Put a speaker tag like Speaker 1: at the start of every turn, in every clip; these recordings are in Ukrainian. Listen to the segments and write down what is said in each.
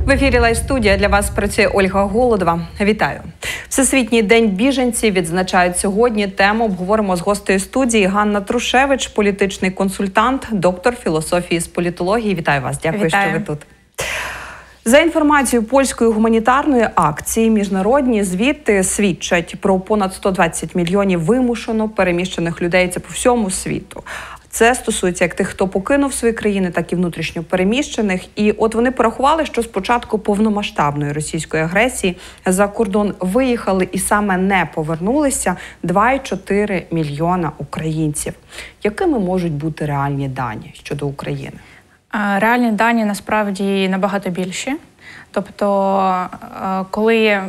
Speaker 1: В ефірі Лайв-студія для вас працює Ольга Голодова. Вітаю! Всесвітній день біженців відзначають сьогодні. Тему обговоримо з гостею студії Ганна Трушевич, політичний консультант, доктор філософії з політології. Вітаю вас! Дякую, що ви тут. За інформацією польської гуманітарної акції, міжнародні звіти свідчать про понад 120 мільйонів вимушено переміщених людей. Це по всьому світу. Це стосується як тих, хто покинув свої країни, так і внутрішньо переміщених. І от вони порахували, що з початку повномасштабної російської агресії за кордон виїхали і саме не повернулися 2,4 мільйона українців. Якими можуть бути реальні дані щодо України?
Speaker 2: Реальні дані насправді набагато більші. Тобто, коли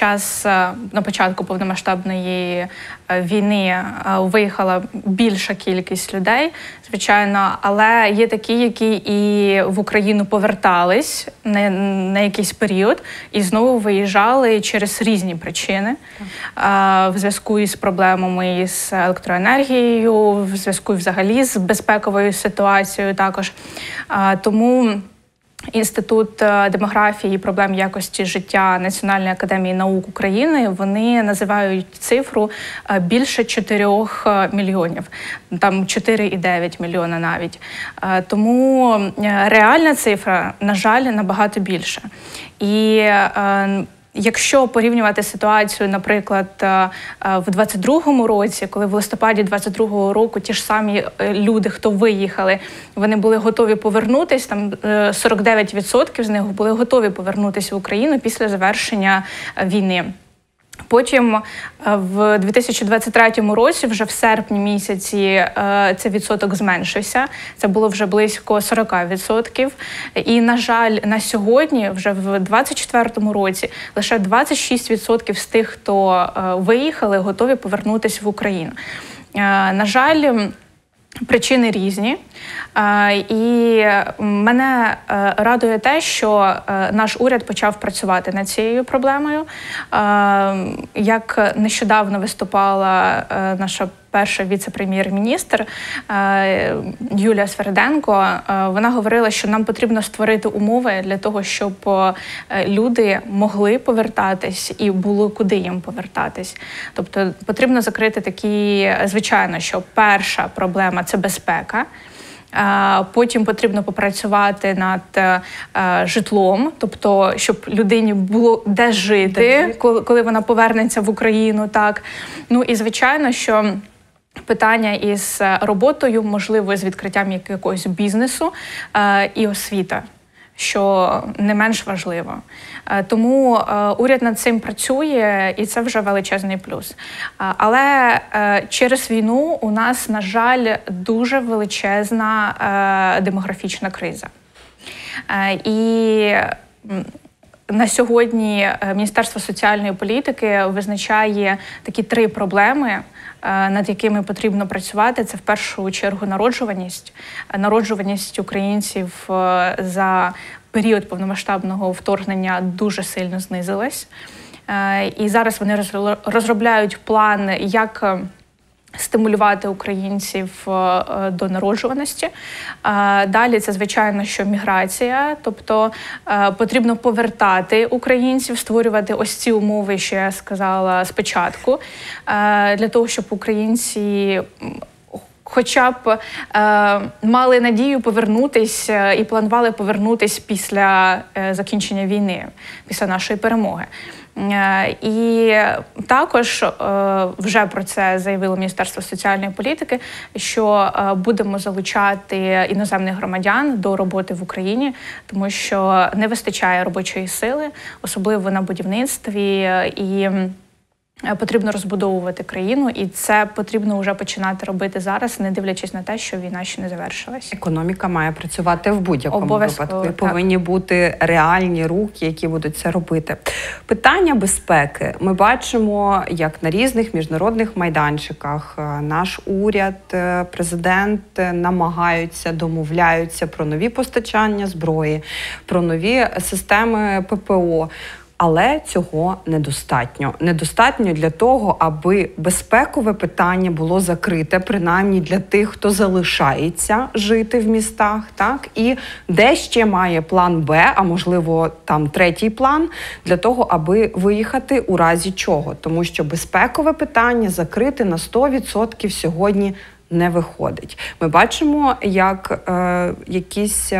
Speaker 2: на початку повномасштабної війни виїхала більша кількість людей, звичайно, але є такі, які і в Україну повертались на якийсь період і знову виїжджали через різні причини. В зв'язку із проблемами з електроенергією, в зв'язку взагалі з безпековою ситуацією також. Тому Інститут демографії і проблем якості життя Національної академії наук України, вони називають цифру більше 4 мільйонів, там 4,9 мільйона навіть. Тому реальна цифра, на жаль, набагато більша. І якщо порівнювати ситуацію, наприклад, в 22-му році, коли в листопаді 22-го року ті ж самі люди, хто виїхали, вони були готові повернутися, там 49% з них були готові повернутися в Україну після завершення війни. Потім в 2023 році, вже в серпні місяці, цей відсоток зменшився. Це було вже близько 40%. І, на жаль, на сьогодні, вже в 2024 році, лише 26% з тих, хто виїхали, готові повернутися в Україну. На жаль, причини різні. І мене радує те, що наш уряд почав працювати над цією проблемою. Як нещодавно виступала наша перша віце-прем'єр-міністр Юлія Свериденко, вона говорила, що нам потрібно створити умови для того, щоб люди могли повертатись і було куди їм повертатись. Тобто потрібно закрити такі, звичайно, що перша проблема – це безпека. Потім потрібно попрацювати над житлом, тобто, щоб людині було де жити, коли вона повернеться в Україну. Так. Ну і, звичайно, що питання із роботою, можливо, з відкриттям якогось бізнесу і освіта, що не менш важливо. Тому уряд над цим працює, і це вже величезний плюс. Але через війну у нас, на жаль, дуже величезна демографічна криза. І на сьогодні Міністерство соціальної політики визначає такі 3 проблеми, над якими потрібно працювати. Це в першу чергу народжуваність. Народжуваність українців за період повномасштабного вторгнення дуже сильно знизилась. І зараз вони розробляють план, як стимулювати українців до народжуваності. Далі це, звичайно, що міграція, тобто потрібно повертати українців, створювати ось ці умови, що я сказала спочатку, для того, щоб українці хоча б мали надію повернутися і планували повернутися після закінчення війни, після нашої перемоги. І також вже про це заявило Міністерство соціальної політики, що будемо залучати іноземних громадян до роботи в Україні, тому що не вистачає робочої сили, особливо на будівництві, і потрібно розбудовувати країну, і це потрібно вже починати робити зараз, не дивлячись на те, що війна ще не завершилась.
Speaker 1: Економіка має працювати в будь-якому випадку. І повинні бути реальні руки, які будуть це робити. Питання безпеки. Ми бачимо, як на різних міжнародних майданчиках наш уряд, президент намагаються, домовляються про нові постачання зброї, про нові системи ППО. Але цього недостатньо. Недостатньо для того, аби безпекове питання було закрите, принаймні для тих, хто залишається жити в містах, так? І де ще має план Б, а можливо там третій план, для того, аби виїхати у разі чого. Тому що безпекове питання закрити на 100% сьогодні не виходить. Ми бачимо, як якісь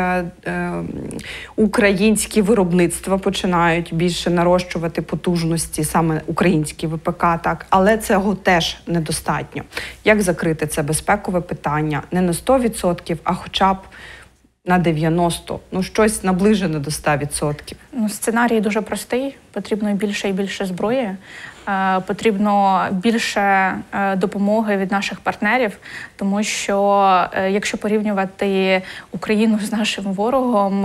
Speaker 1: українські виробництва починають більше нарощувати потужності, саме українські ВПК, так, але цього теж недостатньо. Як закрити це безпекове питання? Не на 100%, а хоча б на 90%, ну щось наближене до 100%.
Speaker 2: Ну, сценарій дуже простий. Потрібно більше і більше зброї. Потрібно більше допомоги від наших партнерів, тому що якщо порівнювати Україну з нашим ворогом,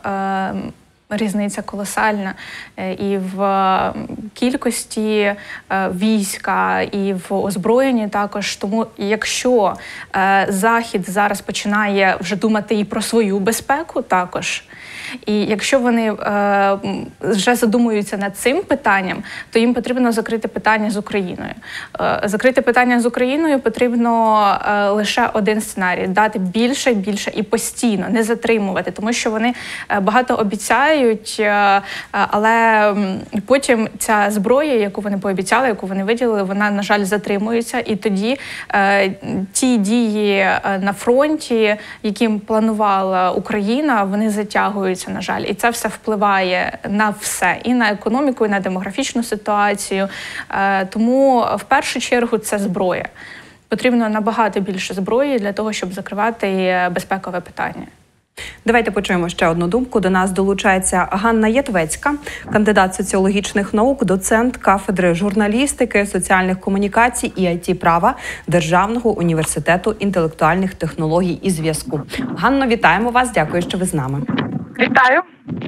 Speaker 2: різниця колосальна і в кількості війська, і в озброєнні також. Тому якщо Захід зараз починає вже думати і про свою безпеку також, і якщо вони вже задумуються над цим питанням, то їм потрібно закрити питання з Україною. Закрити питання з Україною потрібно лише один сценарій – дати більше, більше і постійно, не затримувати, тому що вони багато обіцяють, але потім ця зброя, яку вони пообіцяли, яку вони виділили, вона, на жаль, затримується. І тоді ті дії на фронті, яким планувала Україна, вони затягуються, на жаль. І це все впливає на все. І на економіку, і на демографічну ситуацію. Тому, в першу чергу, це зброя. Потрібно набагато більше зброї для того, щоб закривати безпекове питання.
Speaker 1: Давайте почуємо ще одну думку. До нас долучається Ганна Ятвецька, кандидат соціологічних наук, доцент кафедри журналістики, соціальних комунікацій і IT-права Державного університету інтелектуальних технологій і зв'язку. Ганно, вітаємо вас. Дякую, що ви з нами.
Speaker 3: Вітаю.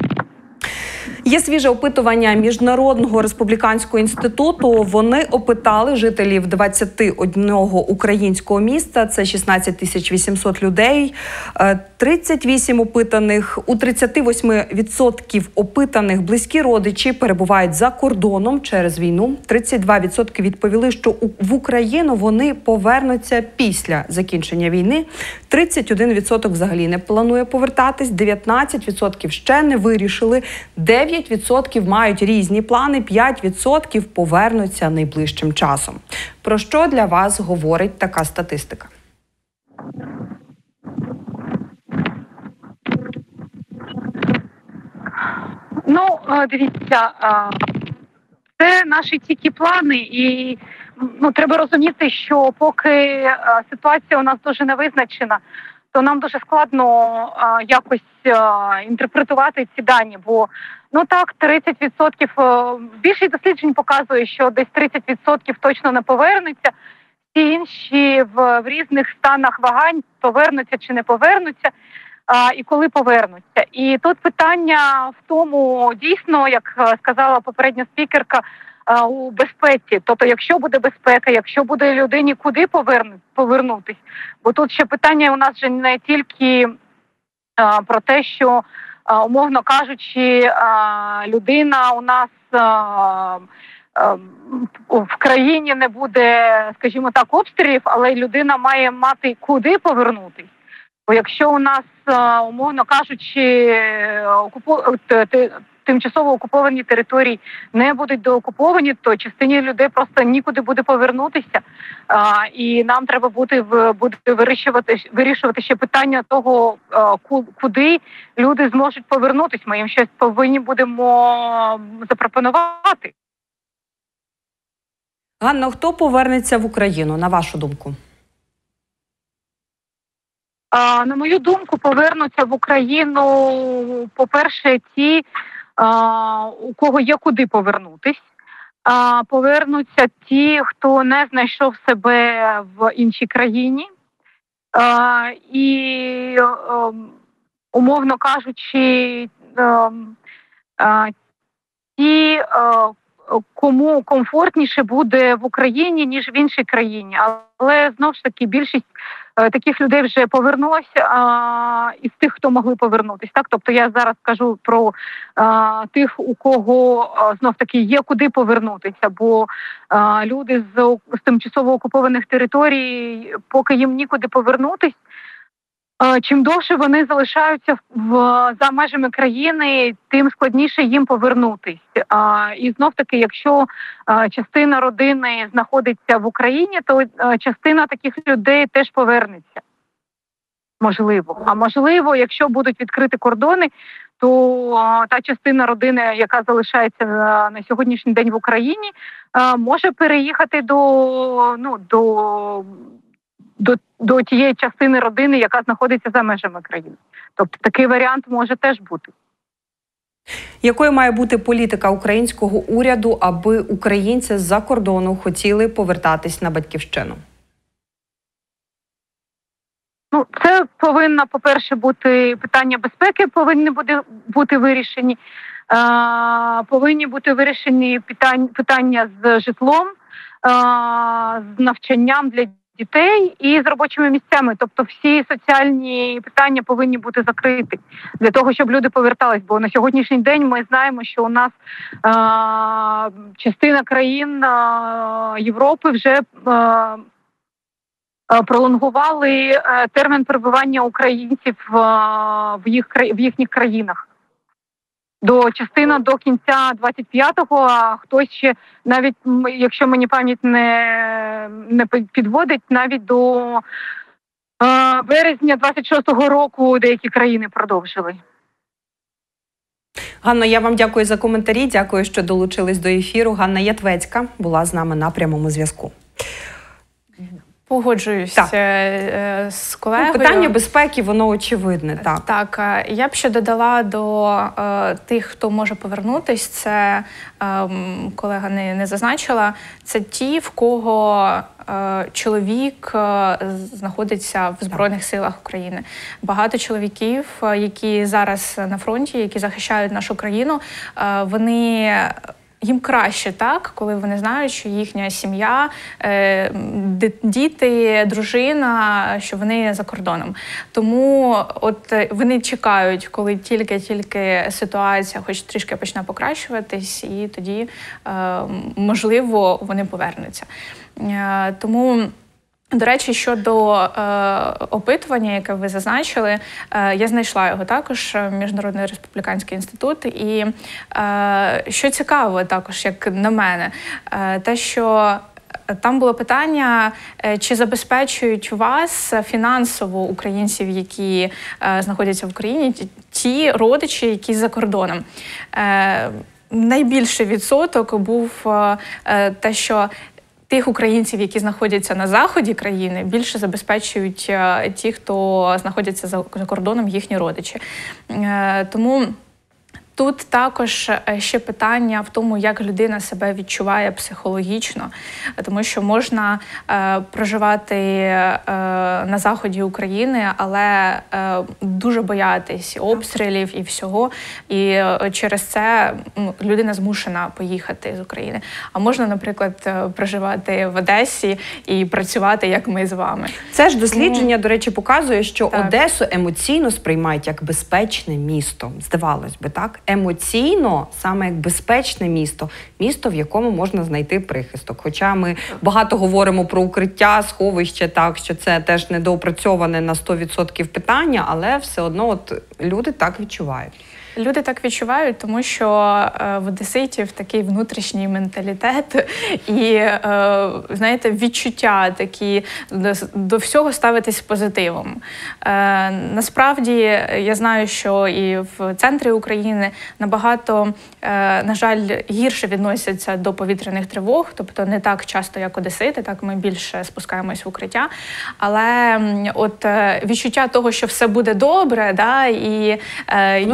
Speaker 1: Є свіже опитування Міжнародного республіканського інституту. Вони опитали жителів 21 українського міста, це 16 800 людей. 38 опитаних, у 38% опитаних близькі родичі перебувають за кордоном через війну. 32% відповіли, що в Україну вони повернуться після закінчення війни. 31% взагалі не планує повертатись, 19% ще не вирішили, 9% мають різні плани, 5% повернуться найближчим часом. Про що для вас говорить така статистика?
Speaker 3: Ну, дивіться, це наші тільки плани, і треба розуміти, що поки ситуація у нас дуже не визначена, то нам дуже складно якось інтерпретувати ці дані, бо 30%, більшість досліджень показує, що десь 30% точно не повернуться, всі інші в різних станах вагань повернуться чи не повернуться, і коли повернуться. І тут питання в тому, дійсно, як сказала попередня спікерка, у безпеці. Тобто, якщо буде безпека, якщо буде людині куди повернутись, бо тут ще питання у нас вже не тільки про те, що, умовно кажучи, людина у нас в країні не буде, скажімо так, обстрілів, але людина має мати куди повернутись. Бо якщо у нас, умовно кажучи, тимчасово окуповані території не будуть доокуповані, то частині людей просто нікуди буде повернутися. І нам треба буде вирішувати ще питання того, куди люди зможуть повернутися. Ми їм щось повинні будемо запропонувати.
Speaker 1: Ганно, хто повернеться в Україну, на вашу думку?
Speaker 3: На мою думку, повернуться в Україну, по-перше, ті, у кого є куди повернутись. Повернуться ті, хто не знайшов себе в іншій країні. І, умовно кажучи, ті, кому комфортніше буде в Україні, ніж в іншій країні. Але, знову ж таки, більшість таких людей вже повернулася із тих, хто могли повернутися. Так? Тобто я зараз кажу про тих, у кого, знов-таки, є куди повернутися, бо люди з тимчасово окупованих територій, поки їм нікуди повернутися, чим довше вони залишаються за межами країни, тим складніше їм повернутись. І знов-таки, якщо частина родини знаходиться в Україні, то частина таких людей теж повернеться. Можливо. А можливо, якщо будуть відкриті кордони, то та частина родини, яка залишається на сьогоднішній день в Україні, може переїхати до тієї частини родини, яка знаходиться за межами країни. Тобто такий варіант може теж бути.
Speaker 1: Якою має бути політика українського уряду, аби українці з-за кордону хотіли повертатись на батьківщину?
Speaker 3: Це повинно, по-перше, бути питання безпеки, повинні бути вирішені. Повинні бути вирішені питання з житлом, з навчанням для дітей і з робочими місцями. Тобто всі соціальні питання повинні бути закриті для того, щоб люди повертались. Бо на сьогоднішній день ми знаємо, що у нас частина країн Європи вже пролонгували термін перебування українців в їхніх країнах. Частина до кінця 25-го, а хтось ще, навіть, якщо мені пам'ять не підводить, навіть до березня 26-го року деякі країни продовжили.
Speaker 1: Ганно, я вам дякую за коментарі, дякую, що долучились до ефіру. Ганна Ятвецька була з нами на прямому зв'язку.
Speaker 2: Погоджуюсь з колегою.
Speaker 1: Питання безпеки, воно очевидне.
Speaker 2: Так, я б ще додала до тих, хто може повернутись, це колега не зазначила, це ті, в кого чоловік знаходиться в Збройних силах України. Багато чоловіків, які зараз на фронті, які захищають нашу країну, їм краще, так, коли вони знають, що їхня сім'я, діти, дружина, що вони за кордоном. Тому от вони чекають, коли тільки ситуація хоч трішки почне покращуватись, і тоді, можливо, вони повернуться. Тому, до речі, щодо опитування, яке ви зазначили, я знайшла його також, Міжнародний республіканський інститут. І що цікаво також, як на мене, те, що там було питання, чи забезпечують вас фінансово українців, які знаходяться в Україні, ті родичі, які за кордоном. Найбільший відсоток був те, що тих українців, які знаходяться на заході країни, більше забезпечують ті, хто знаходяться за кордоном, їхні родичі. Тому тут також ще питання в тому, як людина себе відчуває психологічно, тому що можна проживати на заході України, але дуже боятись обстрілів і всього, і через це людина змушена поїхати з України. А можна, наприклад, проживати в Одесі і працювати, як ми з вами.
Speaker 1: Це ж дослідження, до речі, показує, що Одесу емоційно сприймають як безпечне місто. Здавалось би, так? Емоційно саме як безпечне місто, місто, в якому можна знайти прихисток. Хоча ми багато говоримо про укриття, сховище, так, що це теж недоопрацьоване на 100% питання, але все одно от люди так відчувають.
Speaker 2: Люди так відчувають, тому що в одеситів такий внутрішній менталітет і, знаєте, відчуття такі, до всього ставитись позитивом. Насправді, я знаю, що і в центрі України набагато, на жаль, гірше відносяться до повітряних тривог, тобто не так часто, як одесити, так ми більше спускаємось в укриття. Але от відчуття того, що все буде добре, да, і
Speaker 1: внутрішня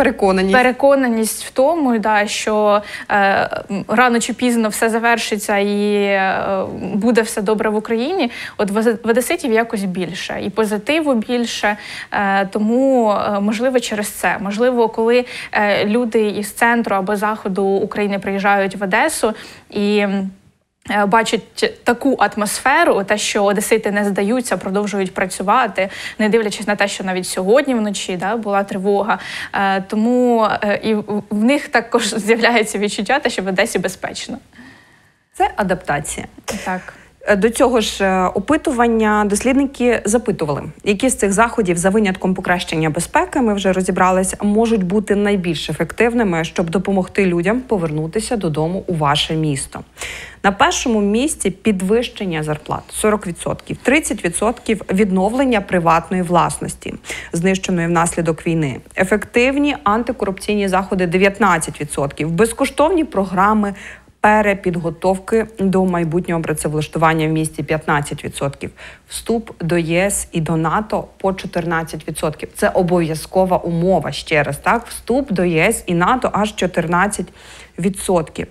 Speaker 2: переконаність в тому, що рано чи пізно все завершиться і буде все добре в Україні. От в одеситів якось більше, і позитиву більше, тому, можливо, через це. Можливо, коли люди із центру або заходу України приїжджають в Одесу і бачать таку атмосферу, те, що одесити не здаються, продовжують працювати, не дивлячись на те, що навіть сьогодні вночі була тривога. Тому і в них також з'являється відчуття, що в Одесі безпечно.
Speaker 1: Це адаптація.
Speaker 2: Так.
Speaker 1: До цього ж опитування дослідники запитували, які з цих заходів за винятком покращення безпеки, ми вже розібрались, можуть бути найбільш ефективними, щоб допомогти людям повернутися додому у ваше місто. На першому місці підвищення зарплат 40%, 30% відновлення приватної власності, знищеної внаслідок війни, ефективні антикорупційні заходи 19%, безкоштовні програми перепідготовки до майбутнього працевлаштування в місті 15%, вступ до ЄС і до НАТО по 14%. Це обов'язкова умова, ще раз, так? Вступ до ЄС і НАТО аж 14%.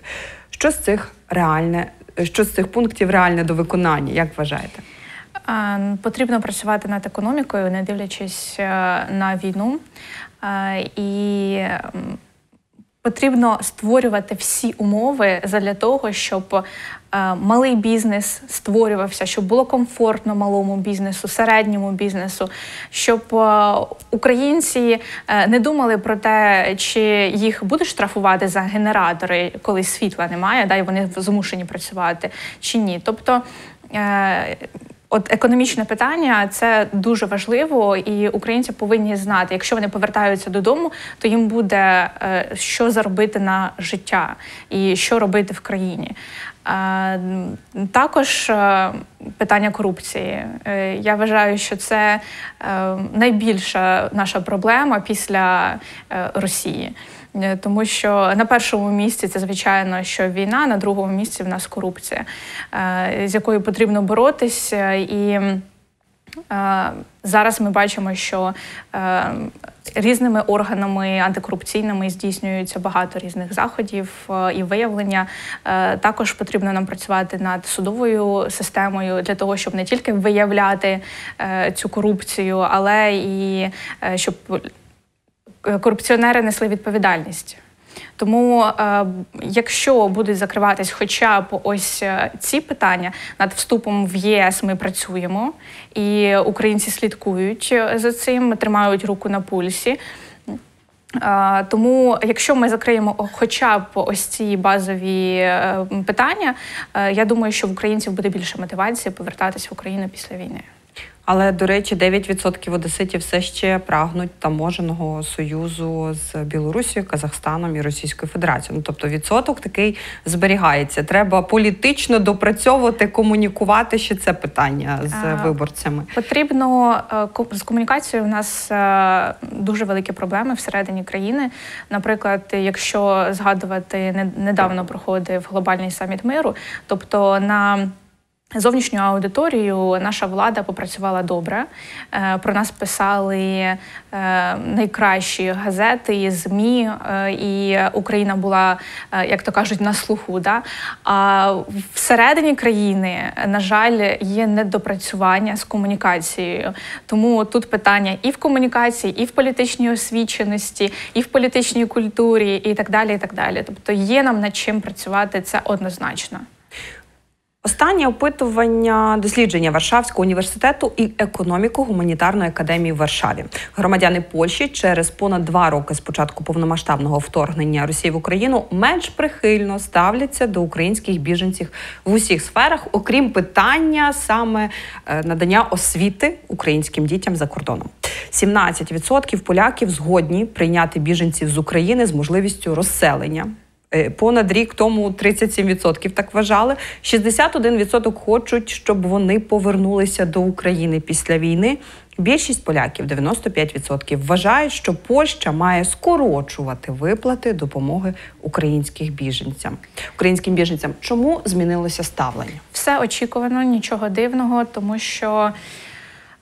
Speaker 1: Що з цих пунктів реальне до виконання, як вважаєте?
Speaker 2: Потрібно працювати над економікою, не дивлячись на війну. І потрібно створювати всі умови задля того, щоб малий бізнес створювався, щоб було комфортно малому бізнесу, середньому бізнесу, щоб українці не думали про те, чи їх будуть штрафувати за генератори, коли світла немає, і вони змушені працювати, чи ні. Тобто от економічне питання – це дуже важливо, і українці повинні знати, якщо вони повертаються додому, то їм буде що заробити на життя і що робити в країні. Також питання корупції. Я вважаю, що це найбільша наша проблема після Росії. Тому що на першому місці це, звичайно, що війна, на другому місці в нас корупція, з якою потрібно боротися. І зараз ми бачимо, що різними органами антикорупційними здійснюється багато різних заходів і виявлення. Також потрібно нам працювати над судовою системою для того, щоб не тільки виявляти цю корупцію, але і щоб корупціонери несли відповідальність. Тому, якщо будуть закриватись хоча б ось ці питання, над вступом в ЄС ми працюємо, і українці слідкують за цим, тримають руку на пульсі. Тому, якщо ми закриємо хоча б ось ці базові питання, я думаю, що в українців буде більше мотивації повертатись в Україну після війни.
Speaker 1: Але, до речі, 9% одеситів все ще прагнуть таможенного союзу з Білорусією, Казахстаном і Російською Федерацією. Тобто відсоток такий зберігається. Треба політично допрацьовувати, комунікувати ще це питання з виборцями.
Speaker 2: Потрібно з комунікацією. У нас дуже великі проблеми всередині країни. Наприклад, якщо згадувати, недавно проходив глобальний саміт миру, тобто на зовнішню аудиторію наша влада попрацювала добре. Про нас писали найкращі газети, ЗМІ, і Україна була, як то кажуть, на слуху. А всередині країни, на жаль, є недопрацювання з комунікацією. Тому тут питання і в комунікації, і в політичній освіченості, і в політичній культурі, і так далі, і так далі. Тобто є нам над чим працювати, це однозначно.
Speaker 1: Останнє опитування дослідження Варшавського університету і економіко-гуманітарної академії в Варшаві. Громадяни Польщі через понад 2 роки з початку повномасштабного вторгнення Росії в Україну менш прихильно ставляться до українських біженців в усіх сферах, окрім питання саме надання освіти українським дітям за кордоном. 17% поляків згодні прийняти біженців з України з можливістю розселення. Понад рік тому 37% так вважали. 61% хочуть, щоб вони повернулися до України після війни. Більшість поляків, 95%, вважають, що Польща має скорочувати виплати допомоги українським біженцям. Чому змінилося ставлення?
Speaker 2: Все очікувано, нічого дивного, тому що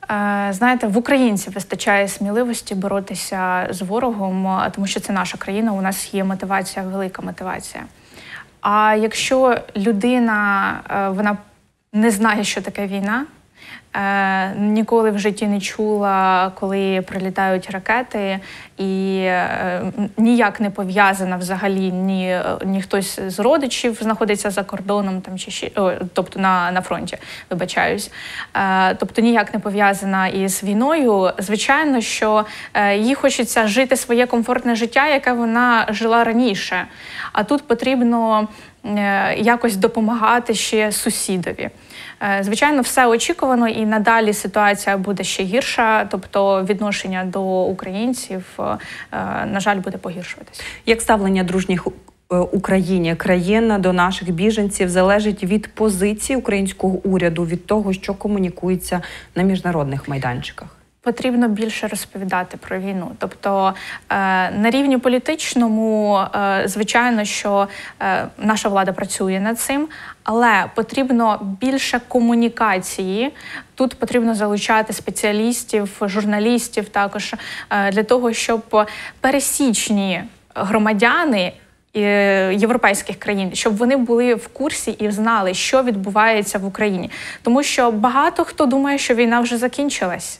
Speaker 2: Знаєте, в українців вистачає сміливості боротися з ворогом, тому що це наша країна, у нас є мотивація, велика мотивація. А якщо людина, вона не знає, що таке війна, ніколи в житті не чула, коли прилітають ракети, і ніяк не пов'язана взагалі ні хтось з родичів знаходиться за кордоном, там, тобто на фронті, вибачаюсь, тобто ніяк не пов'язана із війною, звичайно, що їй хочеться жити своє комфортне життя, яке вона жила раніше. А тут потрібно якось допомагати ще сусідові. Звичайно, все очікувано, і надалі ситуація буде ще гірша, тобто відношення до українців, на жаль, буде погіршуватися.
Speaker 1: Як ставлення дружніх Україні країн до наших біженців залежить від позиції українського уряду, від того, що комунікується на міжнародних майданчиках?
Speaker 2: Потрібно більше розповідати про війну. Тобто на рівні політичному, звичайно, що наша влада працює над цим, але потрібно більше комунікації. Тут потрібно залучати спеціалістів, журналістів також, для того, щоб пересічні громадяни європейських країн, щоб вони були в курсі і знали, що відбувається в Україні. Тому що багато хто думає, що війна вже закінчилась.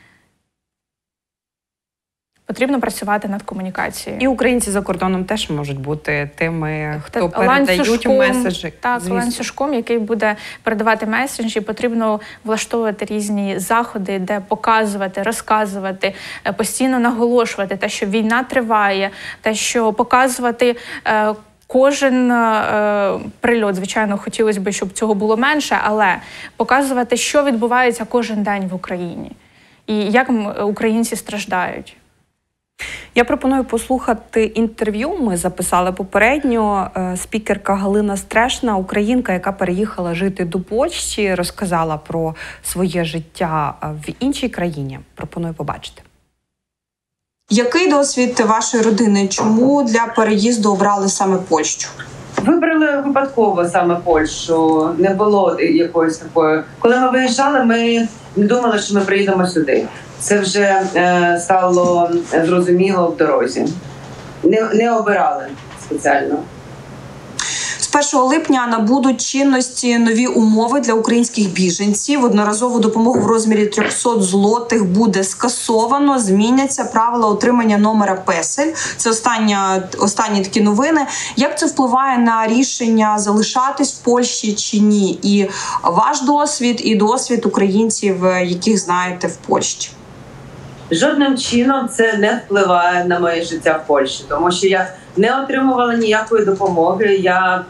Speaker 2: Потрібно працювати над комунікацією.
Speaker 1: І українці за кордоном теж можуть бути тими, хто передають меседжі.
Speaker 2: Так, ланцюжком, який буде передавати меседжі. Потрібно влаштовувати різні заходи, де показувати, розказувати, постійно наголошувати те, що війна триває, те, що показувати кожен прильот. Звичайно, хотілося б, щоб цього було менше, але показувати, що відбувається кожен день в Україні і як українці страждають.
Speaker 1: Я пропоную послухати інтерв'ю. Ми записали попередньо. Спікерка Галина Стрешна, українка, яка переїхала жити до Польщі, розказала про своє життя в іншій країні. Пропоную побачити.
Speaker 4: Який досвід вашої родини? Чому для переїзду обрали саме Польщу?
Speaker 5: Вибрали випадково саме Польщу. Не було якоїсь такої. Коли ми виїжджали, ми не думали, що ми приїдемо сюди. Це вже стало зрозуміло в дорозі. Не обирали спеціально.
Speaker 4: З 1 липня набудуть чинності нові умови для українських біженців. Одноразову допомогу в розмірі 300 злотих буде скасовано. Зміняться правила отримання номера песель. Це останні такі новини. Як це впливає на рішення залишатись в Польщі чи ні? І ваш досвід, і досвід українців, яких знаєте в Польщі?
Speaker 5: Жодним чином це не впливає на моє життя в Польщі, тому що я не отримувала ніякої допомоги. Я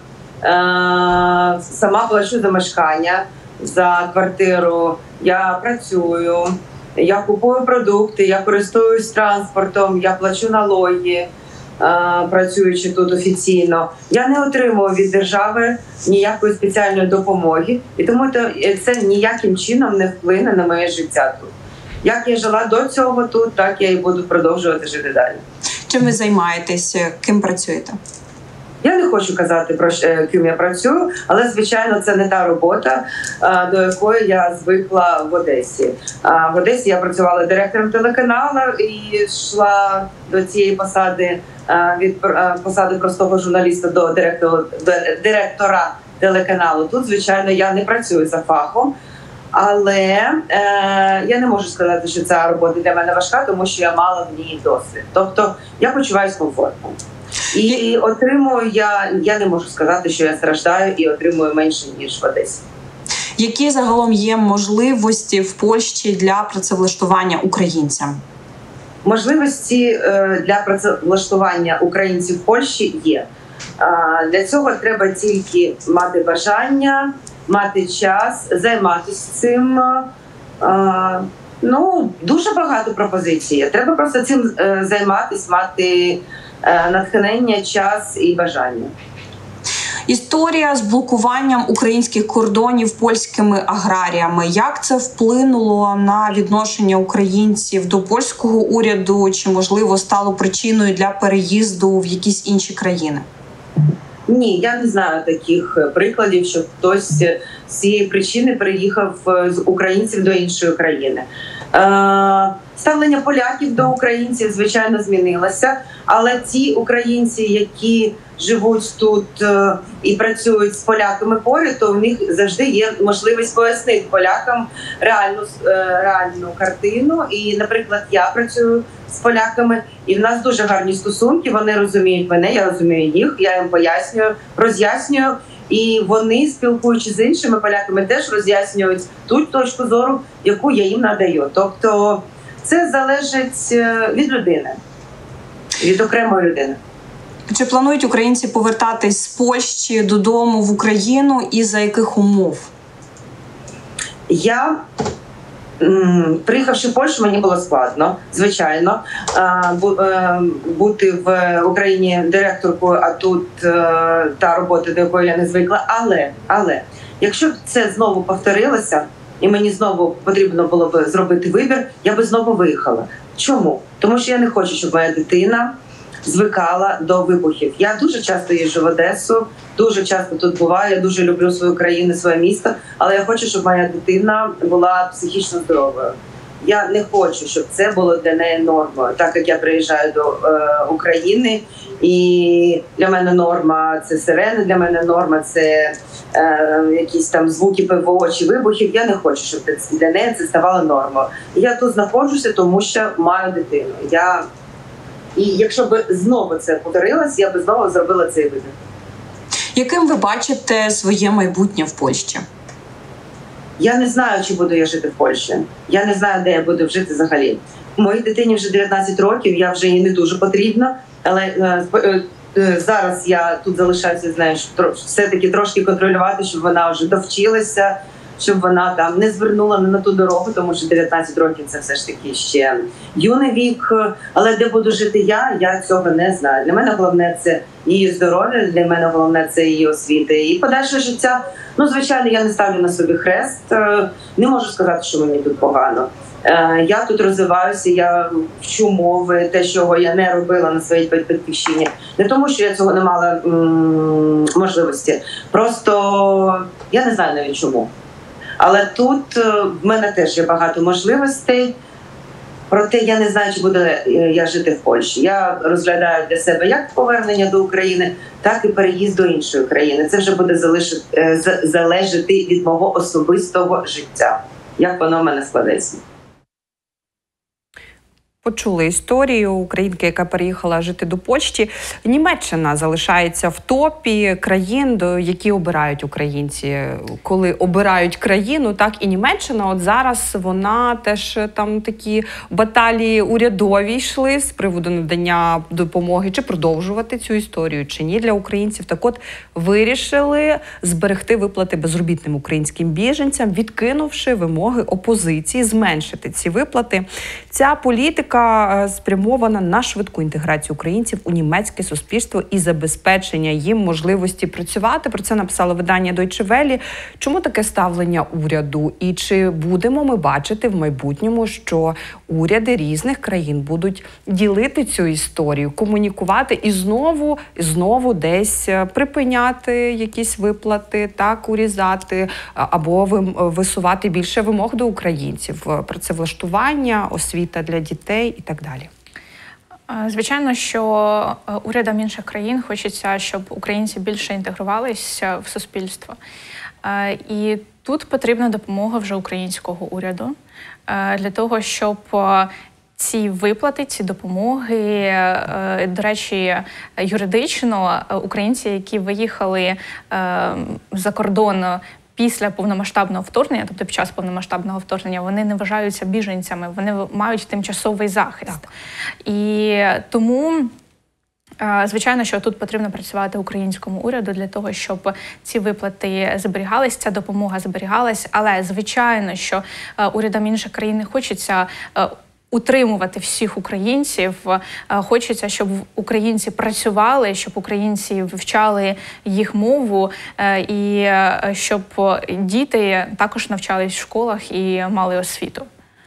Speaker 5: сама плачу за мешкання, за квартиру, я працюю, я купую продукти, я користуюсь транспортом, я плачу налоги, працюючи тут офіційно. Я не отримую від держави ніякої спеціальної допомоги, і тому це ніяким чином не вплине на моє життя тут. Як я жила до цього тут, так я і буду продовжувати жити далі.
Speaker 4: Чим ви займаєтеся? Ким працюєте?
Speaker 5: Я не хочу казати, про ким я працюю, але, звичайно, це не та робота, до якої я звикла в Одесі. В Одесі я працювала директором телеканалу і йшла до цієї посади, від посади простого журналіста до директора телеканалу. Тут, звичайно, я не працюю за фахом, але я не можу сказати, що ця робота для мене важка, тому що я мала в ній досвід. Тобто я почуваюся комфортно. І отримую я не можу сказати, що я страждаю і отримую менше, ніж в Одесі.
Speaker 4: Які загалом є можливості в Польщі для працевлаштування українцям?
Speaker 5: Можливості для працевлаштування українців в Польщі є. Для цього треба тільки мати бажання, мати час, займатися цим. Дуже багато пропозицій. Треба просто цим займатися, мати натхнення, час і бажання.
Speaker 4: Історія з блокуванням українських кордонів польськими аграріями. Як це вплинуло на відношення українців до польського уряду? Чи, можливо, стало причиною для переїзду в якісь інші країни?
Speaker 5: Ні, я не знаю таких прикладів, що хтось з цієї причини переїхав з українців до іншої країни. Ставлення поляків до українців, звичайно, змінилося, але ті українці, які живуть тут і працюють з поляками поряд, то в них завжди є можливість пояснити полякам реальну картину. І, наприклад, я працюю з поляками, і в нас дуже гарні стосунки, вони розуміють мене, я розумію їх, я їм пояснюю, роз'яснюю, і вони, спілкуючись з іншими поляками, теж роз'яснюють ту точку зору, яку я їм надаю. Тобто це залежить від людини, від окремої людини.
Speaker 4: Чи планують українці повертатись з Польщі додому в Україну і за яких умов?
Speaker 5: Я, приїхавши в Польщу, мені було складно, звичайно, бути в Україні директоркою, а тут та робота, до якої я не звикла. Але, якщо б це знову повторилося, і мені знову потрібно було б зробити вибір, я би знову виїхала. Чому? Тому що я не хочу, щоб моя дитина звикала до вибухів. Я дуже часто їжджу в Одесу, дуже часто тут буваю, я дуже люблю свою країну, своє місто, але я хочу, щоб моя дитина була психічно здоровою. Я не хочу, щоб це було для неї нормою, так як я приїжджаю до України, і для мене норма – це сирени, для мене норма – це якісь там звуки ПВО чи вибухів. Я не хочу, щоб для неї це ставало нормою. Я тут знаходжуся, тому що маю дитину. І якщо б знову це повторилось, я б знову зробила цей вибір.
Speaker 4: Яким ви бачите своє майбутнє в Польщі?
Speaker 5: Я не знаю, чи буду я жити в Польщі. Я не знаю, де я буду жити взагалі. Моїй дитині вже 19 років, я вже їй не дуже потрібна, але зараз я тут залишаюся, знаєш, все-таки трошки контролювати, щоб вона вже довчилася, щоб вона там не звернула не на ту дорогу, тому що 19 років – це все ж таки ще юний вік. Але де буду жити я цього не знаю. Для мене головне – це її здоров'я, для мене головне – це її освіта і подальше життя. Ну, звичайно, я не ставлю на собі хрест, не можу сказати, що мені тут погано. Я тут розвиваюся, я вчу мови, те, чого я не робила на своїй батьківщині. Не тому, що я цього не мала можливості, просто я не знаю навіть чому. Але тут в мене теж є багато можливостей, проте я не знаю, чи буду я жити в Польщі. Я розглядаю для себе як повернення до України, так і переїзд до іншої країни. Це вже буде залежати від мого особистого життя, як воно в мене складеться.
Speaker 1: Почули історію українки, яка переїхала жити до Польщі. Німеччина залишається в топі країн, які обирають українці. Коли обирають країну, так і Німеччина. От зараз вона теж там такі баталії урядові йшли з приводу надання допомоги, чи продовжувати цю історію, чи ні для українців. Так от вирішили зберегти виплати безробітним українським біженцям, відкинувши вимоги опозиції зменшити ці виплати. Ця політика спрямована на швидку інтеграцію українців у німецьке суспільство і забезпечення їм можливості працювати. Про це написало видання Deutsche Welle. Чому таке ставлення уряду? І чи будемо ми бачити в майбутньому, що уряди різних країн будуть ділити цю історію, комунікувати і знову десь припиняти якісь виплати, так, урізати, або висувати більше вимог до українців? Працевлаштування, освіта для дітей і так далі.
Speaker 2: Звичайно, що урядам інших країн хочеться, щоб українці більше інтегрувалися в суспільство. І тут потрібна допомога вже українського уряду для того, щоб ці виплати, ці допомоги, до речі, юридично українці, які виїхали за кордон після повномасштабного вторгнення, тобто під час повномасштабного вторгнення, вони не вважаються біженцями, вони мають тимчасовий захист. Так. І тому, звичайно, що тут потрібно працювати українському уряду для того, щоб ці виплати зберігались, ця допомога зберігалась, але, звичайно, що урядам інших країн не хочеться утримувати всіх українців. Хочеться, щоб українці працювали, щоб українці вивчали їх мову і щоб діти також навчались в школах і мали освіту.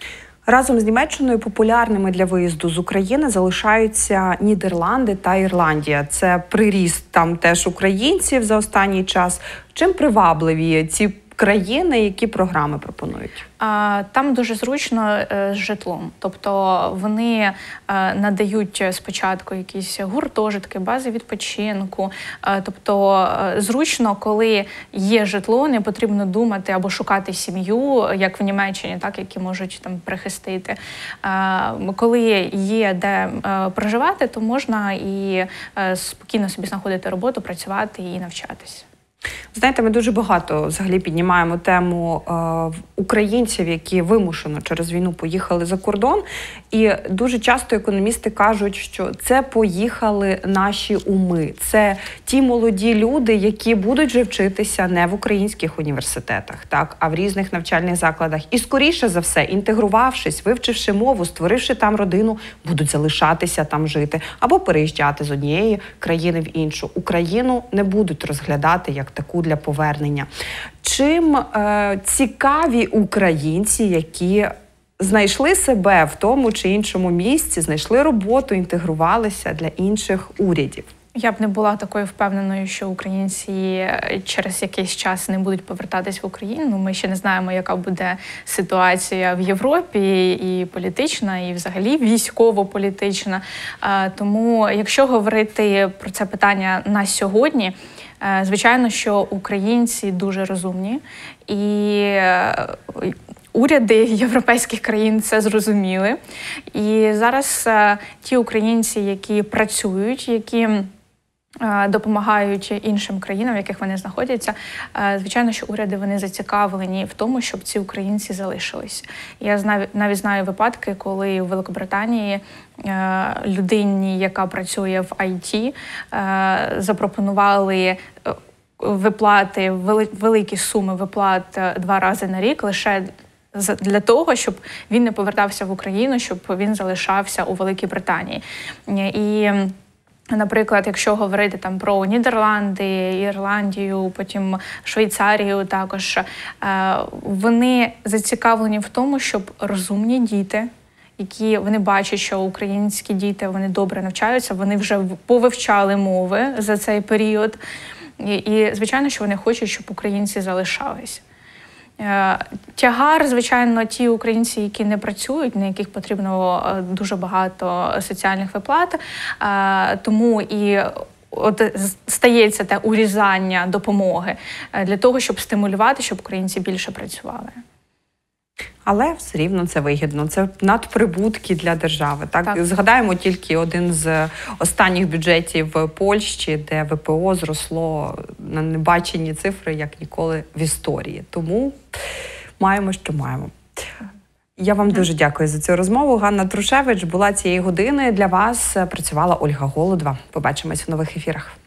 Speaker 1: Разом з Німеччиною популярними для виїзду з України залишаються Нідерланди та Ірландія. Це приріст там теж українців за останній час. Чим привабливі ці країни, які програми пропонують?
Speaker 2: Там дуже зручно з житлом. Тобто вони надають спочатку якісь гуртожитки, бази відпочинку. Тобто зручно, коли є житло, не потрібно думати або шукати сім'ю, як в Німеччині, так, які можуть там прихистити. Коли є де проживати, то можна і спокійно собі знаходити роботу, працювати і навчатись.
Speaker 1: Знаєте, ми дуже багато взагалі піднімаємо тему українців, які вимушено через війну поїхали за кордон. І дуже часто економісти кажуть, що це поїхали наші уми. Це ті молоді люди, які будуть же вчитися не в українських університетах, так, а в різних навчальних закладах. І скоріше за все, інтегрувавшись, вивчивши мову, створивши там родину, будуть залишатися там жити або переїжджати з однієї країни в іншу. Україну не будуть розглядати як таку для повернення. Чим цікаві українці, які знайшли себе в тому чи іншому місці, знайшли роботу, інтегрувалися для інших урядів?
Speaker 2: Я б не була такою впевненою, що українці через якийсь час не будуть повертатись в Україну. Ми ще не знаємо, яка буде ситуація в Європі, і політична, і взагалі військово-політична. Тому, якщо говорити про це питання на сьогодні, звичайно, що українці дуже розумні, і уряди європейських країн це зрозуміли. І зараз ті українці, які працюють, які допомагають іншим країнам, в яких вони знаходяться, звичайно, що уряди вони зацікавлені в тому, щоб ці українці залишились. Я навіть знаю випадки, коли в Великобританії людині, яка працює в IT, запропонували виплати, великі суми виплат 2 рази на рік лише для того, щоб він не повертався в Україну, щоб він залишався у Великій Британії. І, наприклад, якщо говорити там про Нідерланди, Ірландію, потім Швейцарію також, вони зацікавлені в тому, щоб розумні діти, які вони бачать, що українські діти, вони добре навчаються, вони вже повивчали мови за цей період. І звичайно, що вони хочуть, щоб українці залишались. Тягар, звичайно, ті українці, які не працюють, на яких потрібно дуже багато соціальних виплат, тому і от стається те урізання допомоги для того, щоб стимулювати, щоб українці більше працювали.
Speaker 1: Але все рівно це вигідно. Це надприбутки для держави. Так? Згадаємо тільки один з останніх бюджетів Польщі, де ВПО зросло на небачені цифри, як ніколи в історії. Тому маємо, що маємо. Я вам дуже дякую за цю розмову. Ганна Трушевич була цієї години. Для вас працювала Ольга Голодова. Побачимось в нових ефірах.